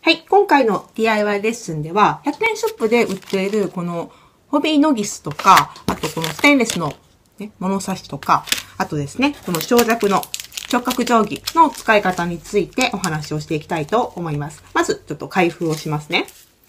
はい、今回の DIY レッスンでは、100円ショップで売っているこのホビーノギスとか、あとこのステンレスの、物差しとか、あとですね、この長尺の直角定規の使い方についてお話をしていきたいと思います。まず、ちょっと開封をしますね。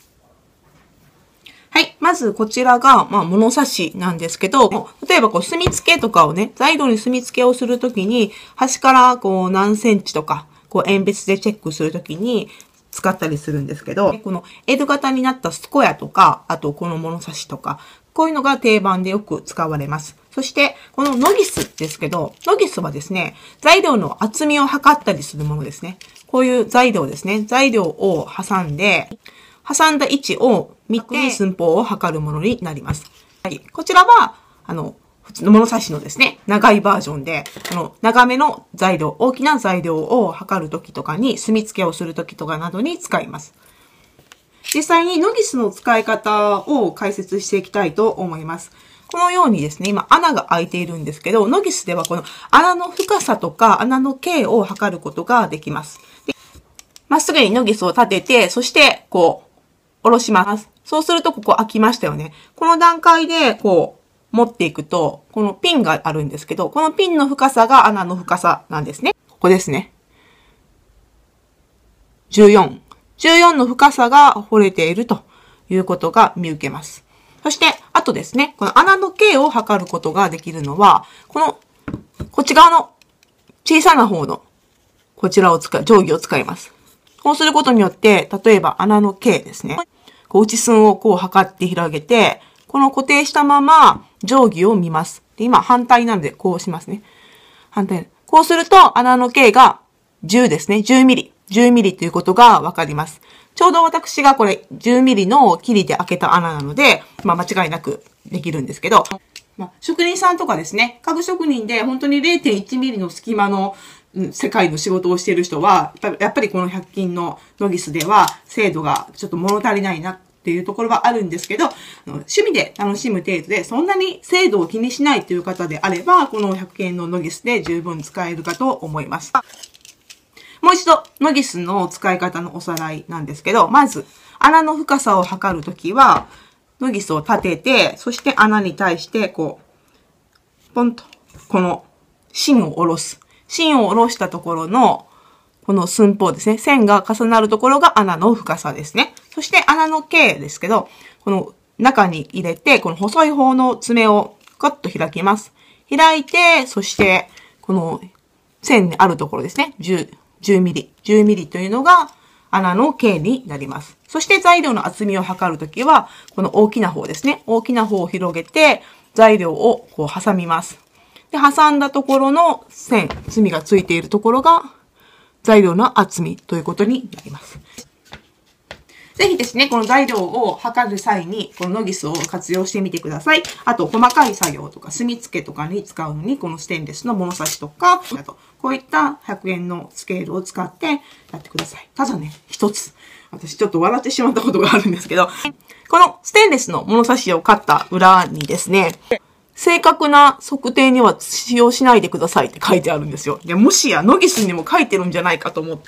はい。まず、こちらが、物差しなんですけど、例えば、墨付けとかをね、材料に墨付けをするときに、端から、何センチとか、鉛筆でチェックするときに、使ったりするんですけど、この L 型になったスコヤとか、あとこの物差しとか、こういうのが定番でよく使われます。そして、このノギスですけど、ノギスはですね、材料の厚みを測ったりするものですね。こういう材料ですね。材料を挟んだ位置を見て寸法を測るものになります。はい、こちらは、普通の物差しのですね、長いバージョンで、長めの材料、大きな材料を測るときとかに、墨付けをするときとかなどに使います。実際にノギスの使い方を解説していきたいと思います。このようにですね、今穴が開いているんですけど、ノギスではこの穴の深さとか穴の径を測ることができます。まっすぐにノギスを立てて、そして、下ろします。そうするとここ開きましたよね。この段階で、持っていくと、このピンがあるんですけど、このピンの深さが穴の深さなんですね。ここですね。14。14の深さが掘れているということが見受けます。そして、あとですね、この穴の径を測ることができるのは、こっち側の小さな方の、こちらを定規を使います。こうすることによって、例えば穴の径ですね。内寸を測って広げて、この固定したまま定規を見ます。で、今反対なのでこうしますね。反対。こうすると穴の径が10ですね。10ミリ。10ミリということがわかります。ちょうど私がこれ10ミリの切りで開けた穴なので、間違いなくできるんですけど、職人さんとかですね、家具職人で本当に 0.1 ミリの隙間の世界の仕事をしている人は、やっぱりこの100均のノギスでは精度がちょっと物足りないなっていうところはあるんですけど、趣味で楽しむ程度でそんなに精度を気にしないという方であれば、この100均のノギスで十分使えるかと思います。もう一度、ノギスの使い方のおさらいなんですけど、まず、穴の深さを測るときは、ノギスを立てて、そして穴に対して、ポンと、この芯を下ろす。芯を下ろしたところの、この寸法ですね。線が重なるところが穴の深さですね。そして穴の径ですけど、この中に入れて、この細い方の爪をカッと開きます。開いて、そして、この線にあるところですね。10ミリ。10ミリというのが穴の径になります。そして材料の厚みを測るときは、この大きな方ですね。大きな方を広げて、材料を挟みます。で、挟んだところの線、墨がついているところが材料の厚みということになります。ぜひですね、この材料を測る際に、このノギスを活用してみてください。あと、細かい作業とか、墨付けとかに使うのに、このステンレスの物差しとか、あと、こういった100円のスケールを使ってやってください。ただね、一つ。私ちょっと笑ってしまったことがあるんですけど、このステンレスの物差しを買った裏にですね、正確な測定には使用しないでくださいって書いてあるんですよ。で、もしやノギスにも書いてるんじゃないかと思って、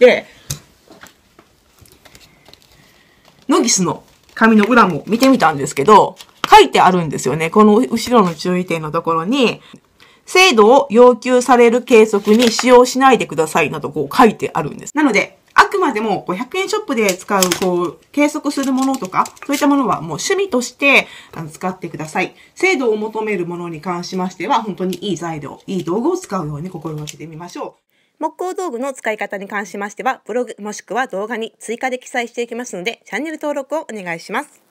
ノギスの紙の裏も見てみたんですけど、書いてあるんですよね。この後ろの注意点のところに、精度を要求される計測に使用しないでくださいなど書いてあるんです。なので、あくまでも100円ショップで使う計測するものとか、そういったものはもう趣味として使ってください。精度を求めるものに関しましては、本当にいい材料、いい道具を使うように心がけてみましょう。木工道具の使い方に関しましては、ブログもしくは動画に追加で記載していきますので、チャンネル登録をお願いします。